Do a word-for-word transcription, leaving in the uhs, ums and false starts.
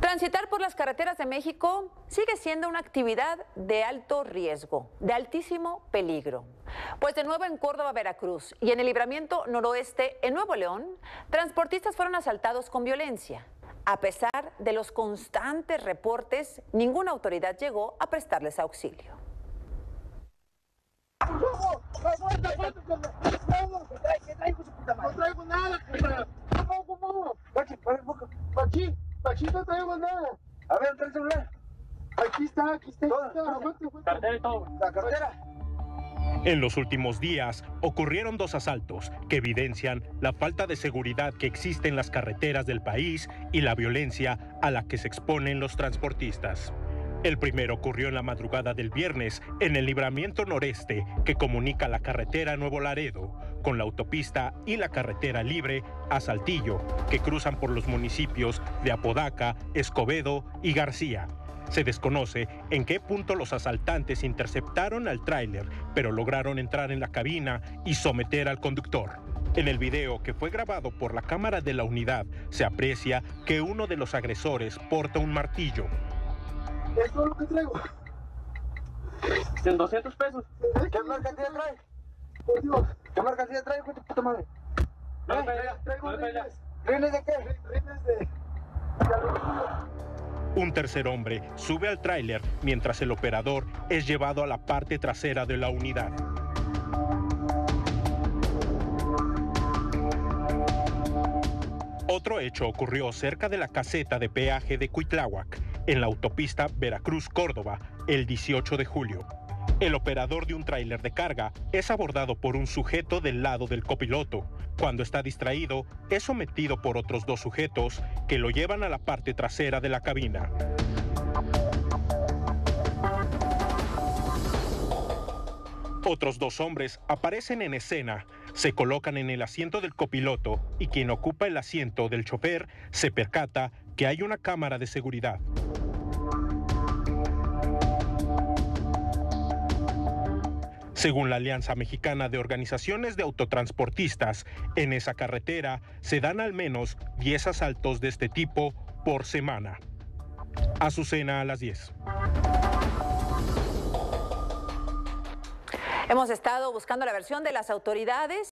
Transitar por las carreteras de México sigue siendo una actividad de alto riesgo, de altísimo peligro. Pues de nuevo en Córdoba, Veracruz y en el Libramiento Noroeste, en Nuevo León, transportistas fueron asaltados con violencia. A pesar de los constantes reportes, ninguna autoridad llegó a prestarles auxilio. No traigo nada, compa. Aquí, aquí no traigo nada. A ver, trae el celular. Aquí está, aquí está. Todo, Aquí está. Aguante, aguante. Cartera y todo. La cartera. En los últimos días ocurrieron dos asaltos que evidencian la falta de seguridad que existe en las carreteras del país y la violencia a la que se exponen los transportistas. El primero ocurrió en la madrugada del viernes en el Libramiento Noreste, que comunica la carretera Nuevo Laredo con la autopista y la carretera libre a Saltillo, que cruzan por los municipios de Apodaca, Escobedo y García. Se desconoce en qué punto los asaltantes interceptaron al tráiler, pero lograron entrar en la cabina y someter al conductor. En el video, que fue grabado por la cámara de la unidad, se aprecia que uno de los agresores porta un martillo. Esto es lo que traigo. En doscientos pesos. ¿Qué mercancía trae? Por Dios. ¿Qué mercancía trae, hijo de puta madre? No, No, no, traigo no, rines. ¿Rines de qué? Rines de... de aluminio. Un tercer hombre sube al tráiler mientras el operador es llevado a la parte trasera de la unidad. Otro hecho ocurrió cerca de la caseta de peaje de Cuitláhuac, en la autopista Veracruz-Córdoba, el dieciocho de julio. El operador de un tráiler de carga es abordado por un sujeto del lado del copiloto. Cuando está distraído, es sometido por otros dos sujetos que lo llevan a la parte trasera de la cabina. Otros dos hombres aparecen en escena, se colocan en el asiento del copiloto y quien ocupa el asiento del chofer se percata que hay una cámara de seguridad. Según la Alianza Mexicana de Organizaciones de Autotransportistas, en esa carretera se dan al menos diez asaltos de este tipo por semana. Azucena a las diez. Hemos estado buscando la versión de las autoridades